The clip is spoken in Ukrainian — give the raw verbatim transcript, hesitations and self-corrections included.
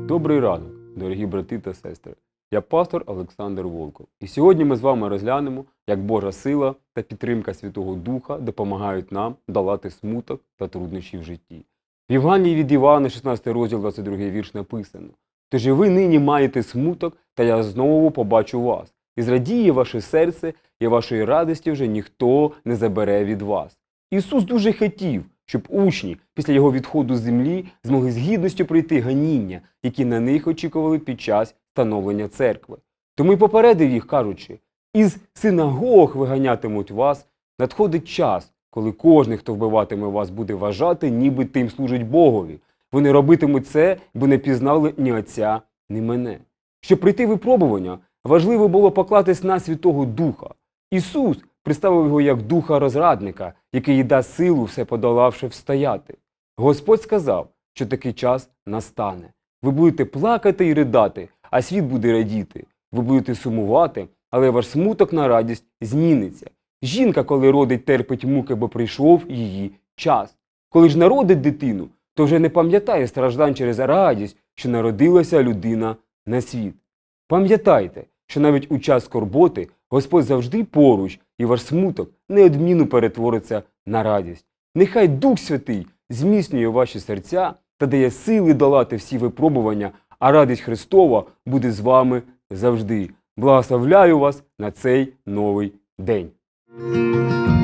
Добрий ранок, дорогі брати та сестри. Я пастор Олександр Волков. І сьогодні ми з вами розглянемо, як Божа сила та підтримка Святого Духа допомагають нам долати смуток та труднощі в житті. В Євангелії від Івана, шістнадцятий розділ, двадцять другий вірш написано: «Тож і ви нині маєте смуток, та я знову побачу вас. І зрадіє ваше серце, і вашої радості вже ніхто не забере від вас». Ісус дуже хотів, щоб учні після Його відходу з землі змогли з гідністю пройти ганіння, які на них очікували під час становлення церкви. Тому й попередив їх, кажучи: «Із синагог виганятимуть вас, надходить час, коли кожен, хто вбиватиме вас, буде вважати, ніби тим служить Богові. Вони робитимуть це, бо не пізнали ні Отця, ні мене». Щоб пройти випробування, важливо було поклатись на Святого Духа. Ісус представив його як духа-розрадника, який їй дасть силу, все подолавши, встояти. Господь сказав, що такий час настане. Ви будете плакати і ридати, а світ буде радіти. Ви будете сумувати, але ваш смуток на радість зміниться. Жінка, коли родить, терпить муки, бо прийшов її час. Коли ж народить дитину, то вже не пам'ятає страждань через радість, що народилася людина на світ. Пам'ятайте, що навіть у час скорботи Господь завжди поруч, і ваш смуток неодмінно перетвориться на радість. Нехай Дух Святий зміцнює ваші серця та дає сили долати всі випробування, а радість Христова буде з вами завжди. Благословляю вас на цей новий день.